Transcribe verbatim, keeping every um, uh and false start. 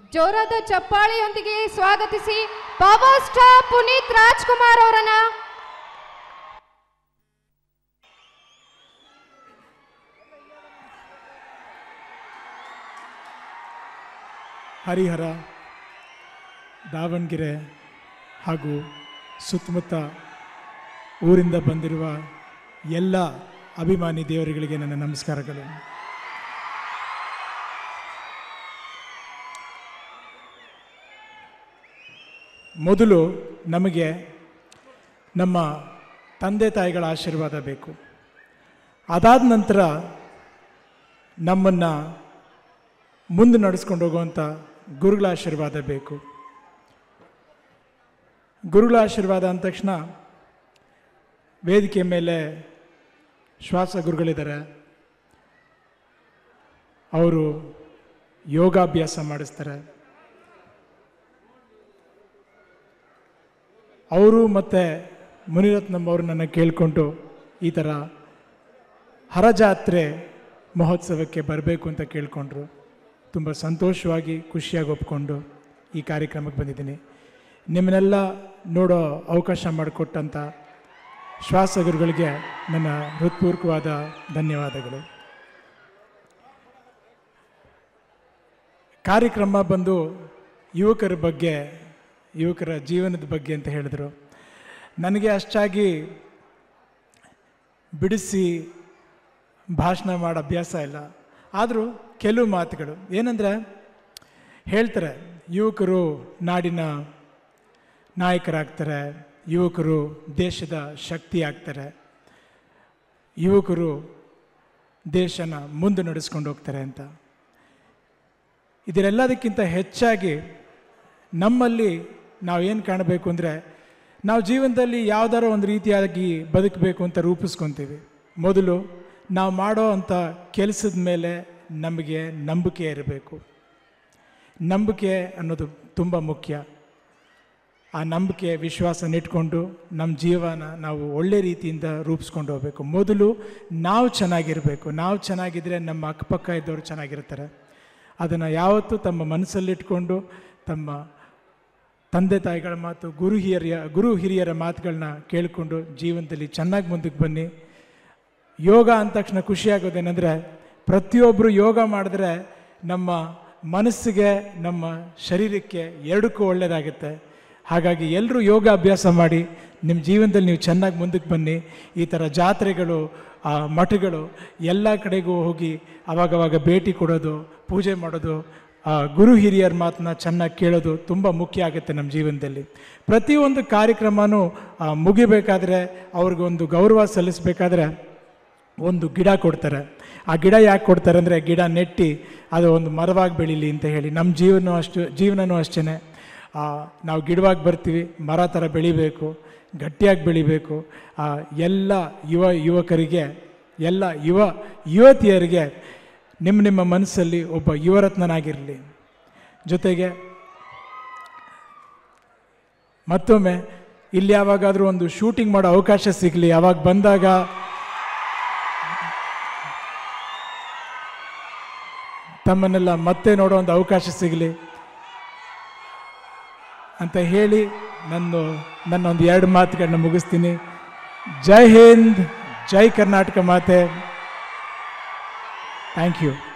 ಜೋರಾದ ಚಪ್ಪಾಳೆಯೊಂದಿಗೆ ಸ್ವಾಗತಿಸಿ power star Puneeth Rajkumar ಅವರನ್ನ. ಹರಿಹರ, ದಾವಣಗೆರೆ ಹಾಗೂ ಸುತ್ತಮುತ್ತ ಊರಿಂದ ಬಂದಿರುವ ಎಲ್ಲ ಅಭಿಮಾನಿ ದೇವರುಗಳಿಗೆ ನನ್ನ ನಮಸ್ಕಾರಗಳು. ಮೊದಲು ನಮಗೆ ನಮ್ಮ ತಂದೆ ತಾಯಿಗಳ ಆಶೀರ್ವಾದ ಬೇಕು. ಅದಾದ ನಂತರ ನಮ್ಮನ್ನು ಮುಂದೆ ನಡೆಸ್ಕೊಂಡು ಹೋಗುವಂಥ ಗುರುಗಳ ಆಶೀರ್ವಾದ ಬೇಕು. ಗುರುಗಳ ಆಶೀರ್ವಾದ ಅಂದ ತಕ್ಷಣ ವೇದಿಕೆ ಮೇಲೆ ಶ್ವಾಸ ಗುರುಗಳಿದ್ದಾರೆ. ಅವರು ಯೋಗಾಭ್ಯಾಸ ಮಾಡಿಸ್ತಾರೆ. ಅವರು ಮತ್ತು ಮುನಿರತ್ನಮ್ಮವರು ನನ್ನ ಕೇಳಿಕೊಂಡು ಈ ಥರ ಹರಜಾತ್ರೆ ಮಹೋತ್ಸವಕ್ಕೆ ಬರಬೇಕು ಅಂತ ಕೇಳಿಕೊಂಡ್ರು. ತುಂಬ ಸಂತೋಷವಾಗಿ ಖುಷಿಯಾಗಿ ಒಪ್ಕೊಂಡು ಈ ಕಾರ್ಯಕ್ರಮಕ್ಕೆ ಬಂದಿದ್ದೀನಿ. ನಿಮ್ಮನ್ನೆಲ್ಲ ನೋಡೋ ಅವಕಾಶ ಮಾಡಿಕೊಟ್ಟಂಥ ಶ್ವಾಸಗುರುಗಳಿಗೆ ನನ್ನ ಹೃತ್ಪೂರ್ವಕವಾದ ಧನ್ಯವಾದಗಳು. ಕಾರ್ಯಕ್ರಮ ಬಂದು ಯುವಕರ ಬಗ್ಗೆ, ಯುವಕರ ಜೀವನದ ಬಗ್ಗೆ ಅಂತ ಹೇಳಿದ್ರು. ನನಗೆ ಅಷ್ಟಾಗಿ ಬಿಡಿಸಿ ಭಾಷಣ ಮಾಡೋ ಅಭ್ಯಾಸ ಇಲ್ಲ. ಆದರೂ ಕೆಲವು ಮಾತುಗಳು ಏನಂದರೆ, ಹೇಳ್ತಾರೆ ಯುವಕರು ನಾಡಿನ ನಾಯಕರಾಗ್ತಾರೆ, ಯುವಕರು ದೇಶದ ಶಕ್ತಿ ಆಗ್ತಾರೆ, ಯುವಕರು ದೇಶನ ಮುಂದೆ ನಡೆಸ್ಕೊಂಡು ಹೋಗ್ತಾರೆ ಅಂತ. ಇದರೆಲ್ಲದಕ್ಕಿಂತ ಹೆಚ್ಚಾಗಿ ನಮ್ಮಲ್ಲಿ ನಾವೇನು ಕಾಣಬೇಕು ಅಂದರೆ, ನಾವು ಜೀವನದಲ್ಲಿ ಯಾವುದಾರ ಒಂದು ರೀತಿಯಾಗಿ ಬದುಕಬೇಕು ಅಂತ ರೂಪಿಸ್ಕೊತೀವಿ. ಮೊದಲು ನಾವು ಮಾಡೋ ಅಂಥ ಕೆಲಸದ ಮೇಲೆ ನಮಗೆ ನಂಬಿಕೆ ಇರಬೇಕು. ನಂಬಿಕೆ ಅನ್ನೋದು ತುಂಬ ಮುಖ್ಯ. ಆ ನಂಬಿಕೆ ವಿಶ್ವಾಸನ ಇಟ್ಕೊಂಡು ನಮ್ಮ ಜೀವನ ನಾವು ಒಳ್ಳೆ ರೀತಿಯಿಂದ ರೂಪಿಸ್ಕೊಂಡು ಹೋಗಬೇಕು. ಮೊದಲು ನಾವು ಚೆನ್ನಾಗಿರಬೇಕು. ನಾವು ಚೆನ್ನಾಗಿದ್ದರೆ ನಮ್ಮ ಅಕ್ಕಪಕ್ಕ ಇದ್ದವರು ಚೆನ್ನಾಗಿರ್ತಾರೆ. ಅದನ್ನು ಯಾವತ್ತೂ ತಮ್ಮ ಮನಸ್ಸಲ್ಲಿಟ್ಕೊಂಡು ತಮ್ಮ ತಂದೆ ತಾಯಿಗಳ ಮಾತು, ಗುರು ಹಿರಿಯ ಗುರು ಹಿರಿಯರ ಮಾತುಗಳನ್ನ ಕೇಳಿಕೊಂಡು ಜೀವನದಲ್ಲಿ ಚೆನ್ನಾಗಿ ಮುಂದಕ್ಕೆ ಬನ್ನಿ. ಯೋಗ ಅಂದ ತಕ್ಷಣ ಖುಷಿಯಾಗೋದೇನೆಂದರೆ, ಪ್ರತಿಯೊಬ್ಬರು ಯೋಗ ಮಾಡಿದ್ರೆ ನಮ್ಮ ಮನಸ್ಸಿಗೆ ನಮ್ಮ ಶರೀರಕ್ಕೆ ಎರಡಕ್ಕೂ ಒಳ್ಳೆಯದಾಗುತ್ತೆ. ಹಾಗಾಗಿ ಎಲ್ಲರೂ ಯೋಗ ಅಭ್ಯಾಸ ಮಾಡಿ ನಿಮ್ಮ ಜೀವನದಲ್ಲಿ ನೀವು ಚೆನ್ನಾಗಿ ಮುಂದಕ್ಕೆ ಬನ್ನಿ. ಈ ಥರ ಜಾತ್ರೆಗಳು, ಮಠಗಳು ಎಲ್ಲ ಕಡೆಗೂ ಹೋಗಿ ಅವಾಗವಾಗ ಭೇಟಿ ಕೊಡೋದು, ಪೂಜೆ ಮಾಡೋದು, ಗುರು ಹಿರಿಯರ ಮಾತನ್ನ ಚೆನ್ನಾಗಿ ಕೇಳೋದು ತುಂಬ ಮುಖ್ಯ ಆಗುತ್ತೆ ನಮ್ಮ ಜೀವನದಲ್ಲಿ. ಪ್ರತಿಯೊಂದು ಕಾರ್ಯಕ್ರಮವೂ ಮುಗಿಬೇಕಾದ್ರೆ, ಅವ್ರಿಗೊಂದು ಗೌರವ ಸಲ್ಲಿಸಬೇಕಾದ್ರೆ ಒಂದು ಗಿಡ ಕೊಡ್ತಾರೆ. ಆ ಗಿಡ ಯಾಕೆ ಕೊಡ್ತಾರೆ ಅಂದರೆ, ಗಿಡ ನೆಟ್ಟಿ ಅದು ಒಂದು ಮರವಾಗಿ ಬೆಳೀಲಿ ಅಂತ ಹೇಳಿ. ನಮ್ಮ ಜೀವನ ಅಷ್ಟು ಜೀವನವೂ ಅಷ್ಟೇ. ನಾವು ಗಿಡವಾಗಿ ಬರ್ತೀವಿ, ಮರ ಥರ ಬೆಳಿಬೇಕು, ಗಟ್ಟಿಯಾಗಿ ಬೆಳಿಬೇಕು. ಎಲ್ಲ ಯುವ ಯುವಕರಿಗೆ, ಎಲ್ಲ ಯುವ ಯುವತಿಯರಿಗೆ ನಿಮ್ಮ ನಿಮ್ಮ ಮನಸ್ಸಲ್ಲಿ ಒಬ್ಬ ಯುವರತ್ನನಾಗಿರಲಿ. ಜೊತೆಗೆ ಮತ್ತೊಮ್ಮೆ ಇಲ್ಲಿ ಯಾವಾಗಾದರೂ ಒಂದು ಶೂಟಿಂಗ್ ಮಾಡೋ ಅವಕಾಶ ಸಿಗಲಿ, ಅವಾಗ ಬಂದಾಗ ತಮ್ಮನ್ನೆಲ್ಲ ಮತ್ತೆ ನೋಡೋ ಒಂದು ಅವಕಾಶ ಸಿಗಲಿ ಅಂತ ಹೇಳಿ ನನ್ನ ನನ್ನೊಂದು ಎರಡು ಮಾತುಗಳನ್ನ ಮುಗಿಸ್ತೀನಿ. ಜೈ ಹಿಂದ್, ಜೈ ಕರ್ನಾಟಕ ಮಾತೆ. Thank you.